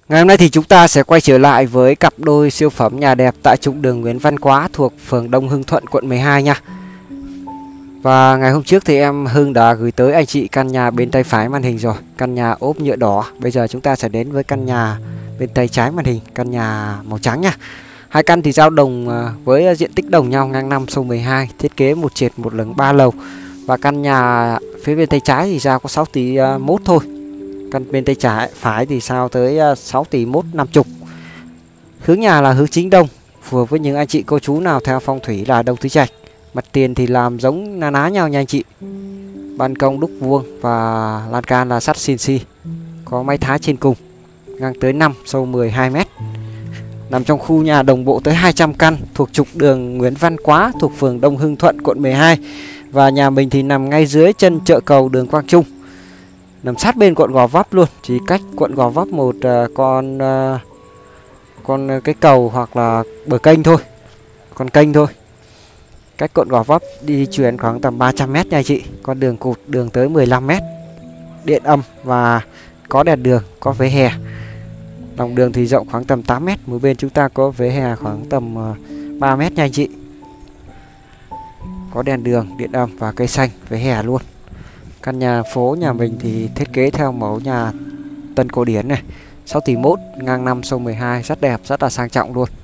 Ngày hôm nay thì chúng ta sẽ quay trở lại với cặp đôi siêu phẩm nhà đẹp tại trục đường Nguyễn Văn Quá thuộc phường Đông Hưng Thuận, quận 12 nha. Và ngày hôm trước thì em Hưng đã gửi tới anh chị căn nhà bên tay phải màn hình rồi, căn nhà ốp nhựa đỏ. Bây giờ chúng ta sẽ đến với căn nhà bên tay trái màn hình, căn nhà màu trắng nha. Hai căn thì dao động với diện tích đồng nhau, ngang 5 sâu 12, thiết kế một trệt một lửng 3 lầu. Và căn nhà phía bên tay trái thì giao có 6 tỷ 1 thôi. Căn bên tay trái phải thì sao tới 6 tỷ 1 50. Hướng nhà là hướng chính đông, phù hợp với những anh chị cô chú nào theo phong thủy là đông tứ trạch. Mặt tiền thì làm giống na ná nhau nha anh chị. Ban công đúc vuông và lan can là sắt CNC, có máy thái trên cùng, ngang tới 5, sâu 12 m. Nằm trong khu nhà đồng bộ tới 200 căn, thuộc trục đường Nguyễn Văn Quá, thuộc phường Đông Hưng Thuận, quận 12. Và nhà mình thì nằm ngay dưới chân chợ cầu đường Quang Trung, nằm sát bên quận Gò Vấp luôn, chỉ cách quận Gò Vấp một con cái cầu hoặc là bờ kênh thôi, con kênh thôi. Cách quận Gò Vấp đi chuyển khoảng tầm 300 m nha chị. Con đường cụt đường tới 15 m, điện âm và có đèn đường, có vỉa hè. Lòng đường thì rộng khoảng tầm 8 m, mỗi bên chúng ta có vỉa hè khoảng tầm 3 m nha anh chị. Có đèn đường, điện âm và cây xanh, vỉa hè luôn. Căn nhà phố nhà mình thì thiết kế theo mẫu nhà tân cổ điển này, 6 tỷ 1, ngang 5 sâu 12, rất đẹp, rất là sang trọng luôn.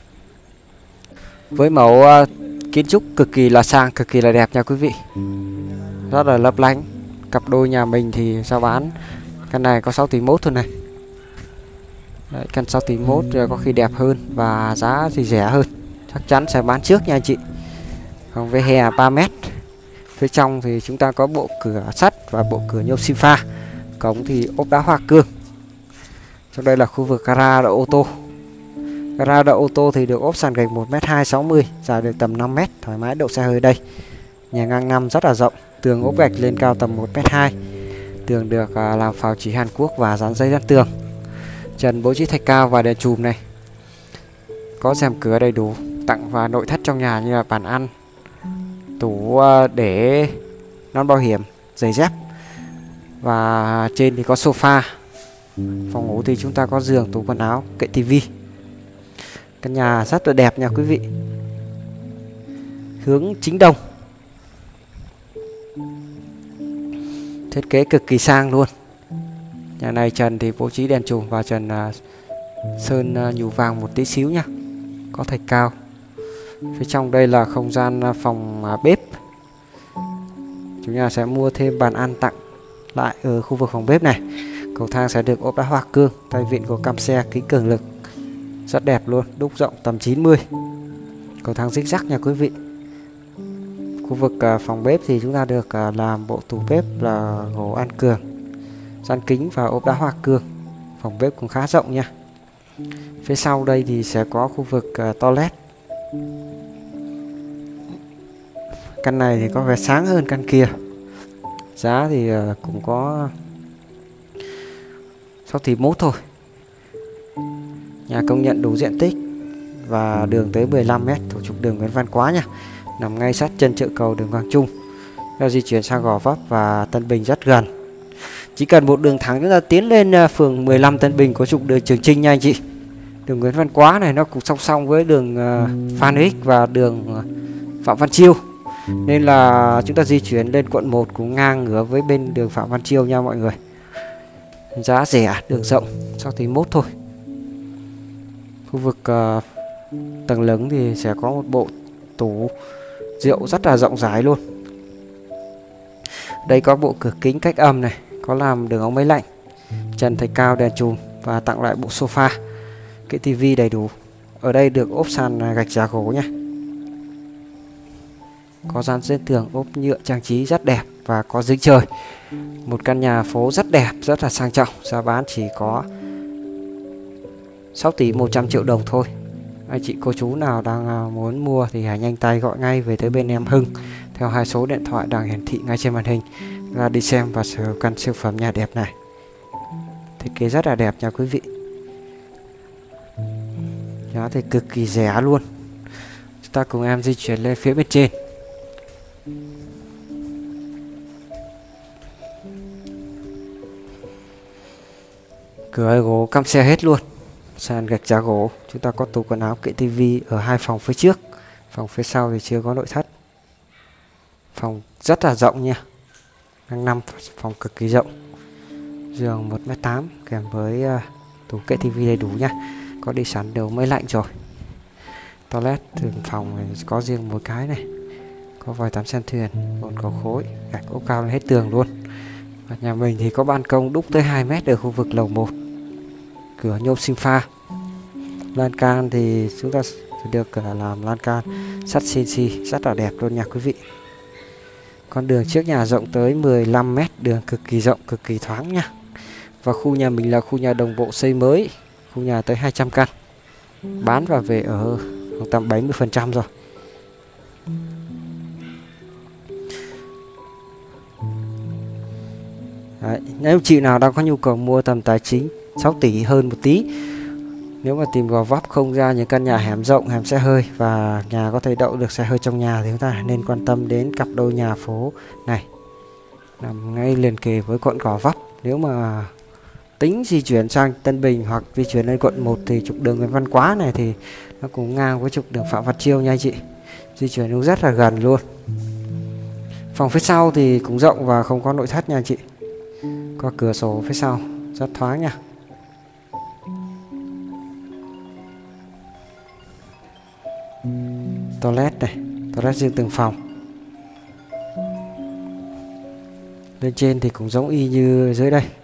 Với mẫu kiến trúc cực kỳ là sang, cực kỳ là đẹp nha quý vị. Rất là lấp lánh. Cặp đôi nhà mình thì giao bán căn này có 6 tỷ 1 thôi này. Đấy, căn 6 tỷ 1 có khi đẹp hơn và giá thì rẻ hơn. Chắc chắn sẽ bán trước nha anh chị. Còn với hè 3 m. Phía trong thì chúng ta có bộ cửa sắt và bộ cửa nhôm xi pha. Cổng thì ốp đá hoa cương. Trong đây là khu vực gara đậu ô tô. Gara đậu ô tô thì được ốp sàn gạch 1,2 m 60, dài được tầm 5 m, thoải mái đậu xe hơi đây. Nhà ngang 5 rất là rộng, tường ốp gạch lên cao tầm 1,2 m. Tường được làm phào chỉ Hàn Quốc và dán giấy dán tường. Trần bố trí thạch cao và đèn chùm này. Có rèm cửa đầy đủ, tặng và nội thất trong nhà như là bàn ăn, tủ để nón bảo hiểm, giày dép. Và trên thì có sofa. Phòng ngủ thì chúng ta có giường, tủ quần áo, kệ tivi. Căn nhà rất là đẹp nha quý vị. Hướng chính đông. Thiết kế cực kỳ sang luôn. Nhà này trần thì bố trí đèn chùm và trần sơn nhù vàng một tí xíu nha. Có thạch cao. Phía trong đây là không gian phòng bếp. Chúng ta sẽ mua thêm bàn ăn tặng lại ở khu vực phòng bếp này. Cầu thang sẽ được ốp đá hoa cương, tay vịn của cam xe kính cường lực. Rất đẹp luôn, đúc rộng tầm 90. Cầu thang zig zag nha quý vị. Khu vực phòng bếp thì chúng ta được làm bộ tủ bếp là gỗ an cường, gian kính và ốp đá hoa cương. Phòng bếp cũng khá rộng nha. Phía sau đây thì sẽ có khu vực toilet. Căn này thì có vẻ sáng hơn căn kia. Giá thì cũng có 6 tỷ 1 thôi. Nhà công nhận đủ diện tích và đường tới 15 m, thuộc trục đường Nguyễn Văn Quá nha. Nằm ngay sát chân chợ cầu đường Quang Trung. Nếu di chuyển sang Gò Vấp và Tân Bình rất gần. Chỉ cần một đường thẳng chúng ta tiến lên phường 15 Tân Bình có trục đường Trường Chinh nha anh chị. Đường Nguyễn Văn Quá này nó cũng song song với đường Phan Ích và đường Phạm Văn Chiêu. Nên là chúng ta di chuyển lên quận 1 cũng ngang ngửa với bên đường Phạm Văn Chiêu nha mọi người. Giá rẻ, đường rộng, 6 tỷ 1 thôi. Khu vực tầng lửng thì sẽ có một bộ tủ rượu rất là rộng rãi luôn. Đây có bộ cửa kính cách âm này, có làm đường ống máy lạnh, trần thạch cao, đèn chùm và tặng lại bộ sofa, cái tivi đầy đủ. Ở đây được ốp sàn gạch giả gỗ nha. Có dán trên tường ốp nhựa trang trí rất đẹp và có giếng trời. Một căn nhà phố rất đẹp, rất là sang trọng. Giá bán chỉ có 6 tỷ 100 triệu đồng thôi. Anh chị cô chú nào đang muốn mua thì hãy nhanh tay gọi ngay về tới bên em Hưng theo hai số điện thoại đang hiển thị ngay trên màn hình là đi xem và sở hữu căn siêu phẩm nhà đẹp này. Thiết kế rất là đẹp nha quý vị. Giá thì cực kỳ rẻ luôn. Chúng ta cùng em di chuyển lên phía bên trên. Cửa gỗ căm xe hết luôn, sàn gạch giá gỗ. Chúng ta có tủ quần áo, kệ tivi ở 2 phòng phía trước, phòng phía sau thì chưa có nội thất. Phòng rất là rộng nha, ngang 5, phòng cực kỳ rộng. Giường 1m8 kèm với tủ kệ tivi đầy đủ nha, có đi sẵn đều máy lạnh rồi. Toilet từng phòng này có riêng một cái này, có vòi tắm sen thuyền, bồn cầu khối, gạch ốp cao lên hết tường luôn. Và nhà mình thì có ban công đúc tới 2 mét ở khu vực lầu 1, cửa nhôm sinh pha. Lan can thì chúng ta được làm lan can sắt CNC rất là đẹp luôn nha quý vị. Con đường trước nhà rộng tới 15 mét, đường cực kỳ rộng, cực kỳ thoáng nha. Và khu nhà mình là khu nhà đồng bộ xây mới, khu nhà tới 200 căn, bán và về ở khoảng tầm 70% rồi. Đấy, nếu chị nào đang có nhu cầu mua tầm tài chính 6 tỷ hơn một tí, nếu mà tìm gò vấp không ra những căn nhà hẻm rộng, hẻm xe hơi và nhà có thể đậu được xe hơi trong nhà thì chúng ta nên quan tâm đến cặp đôi nhà phố này, nằm ngay liền kề với quận Gò Vấp. Nếu mà tính di chuyển sang Tân Bình hoặc di chuyển lên quận 1 thì trục đường Nguyễn Văn Quá này thì nó cũng ngang với trục đường Phạm Văn Chiêu nha anh chị, di chuyển cũng rất là gần luôn. Phòng phía sau thì cũng rộng và không có nội thất nha anh chị, có cửa sổ phía sau rất thoáng nha. Toilet này, toilet riêng từng phòng. Lên trên thì cũng giống y như dưới đây,